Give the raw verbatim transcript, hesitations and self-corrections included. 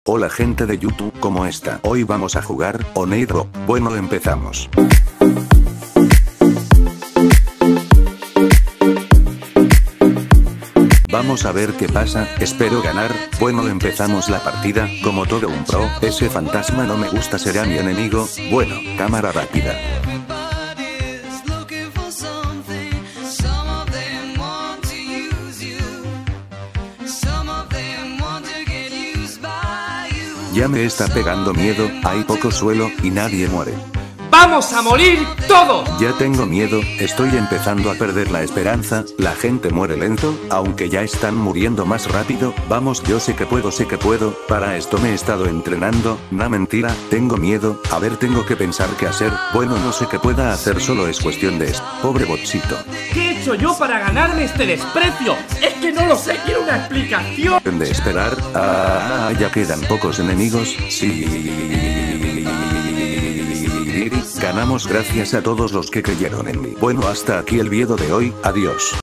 Hola gente de YouTube, ¿cómo está? Hoy vamos a jugar Oney Drop. Bueno, empezamos. Vamos a ver qué pasa, espero ganar. Bueno, empezamos la partida, como todo un pro. Ese fantasma no me gusta, será mi enemigo. Bueno, cámara rápida. Ya me está pegando miedo, hay poco suelo, y nadie muere. ¡Vamos a morir todos! Ya tengo miedo, estoy empezando a perder la esperanza, la gente muere lento, aunque ya están muriendo más rápido. Vamos, yo sé que puedo, sé que puedo, para esto me he estado entrenando. No, mentira, tengo miedo, a ver, tengo que pensar qué hacer. Bueno, no sé qué pueda hacer, solo es cuestión de esto. Pobre botcito. ¿Qué he hecho yo para ganarme este desprecio? Es que no lo sé, quiero una explicación. De esperar, ah, ya quedan pocos enemigos, sí. Ganamos gracias a todos los que creyeron en mí. Bueno, hasta aquí el video de hoy, adiós.